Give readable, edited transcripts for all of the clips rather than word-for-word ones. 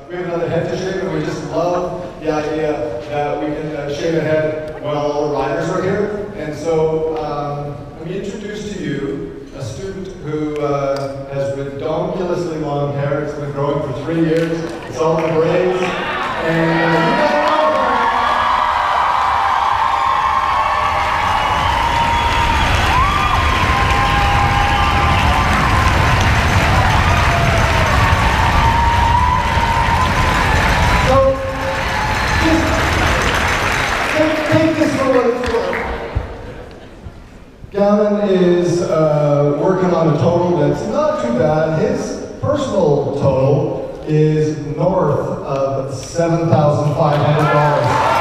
we have another head to shave, and we just love the idea that we can shave a head while all the riders are here. And so let me introduce to you a student who has ridiculously long hair. It's been growing for 3 years. It's all in braids. And Gavin is working on a total that's not too bad. His personal total is north of $7,500.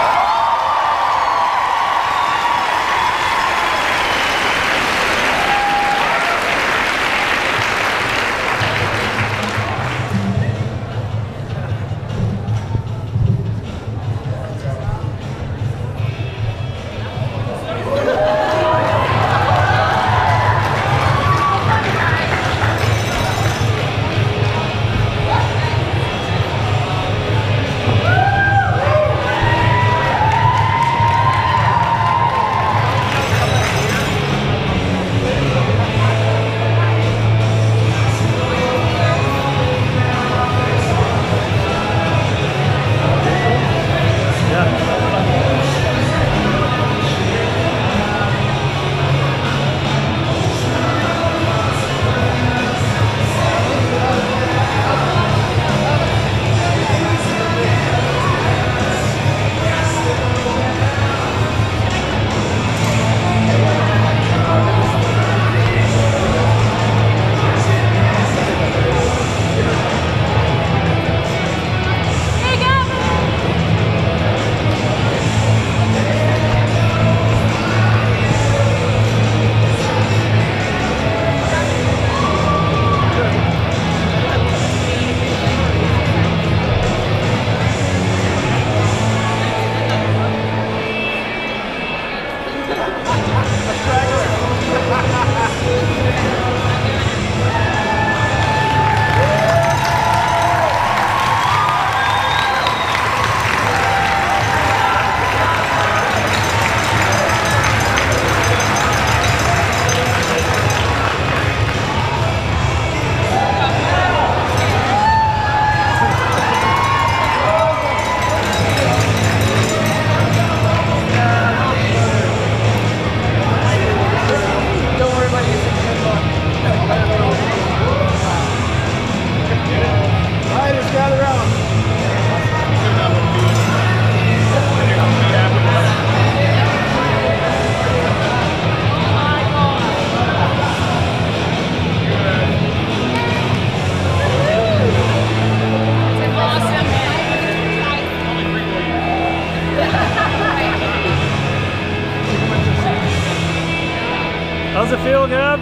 How's it feel, Gab?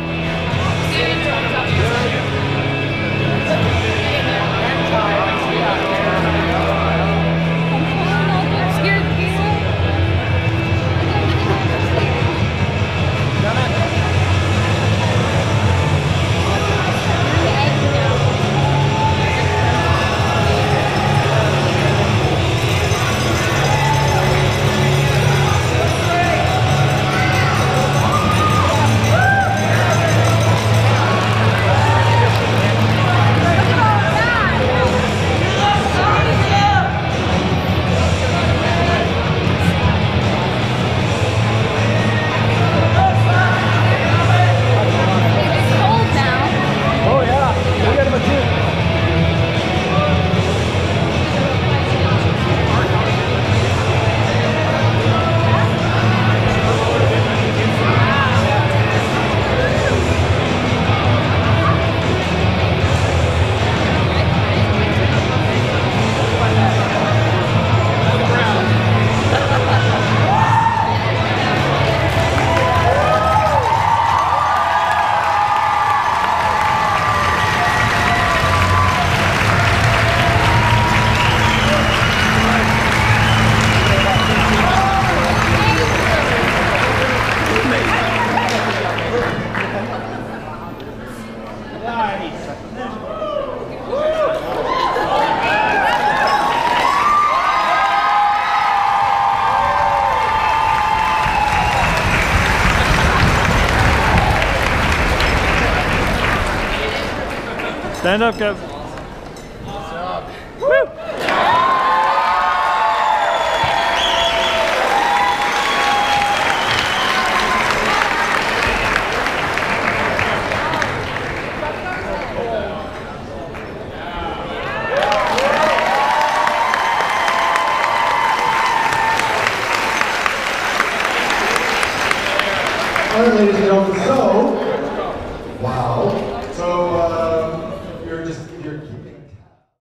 Stand up, Gav. Woo! All right, ladies and gentlemen, so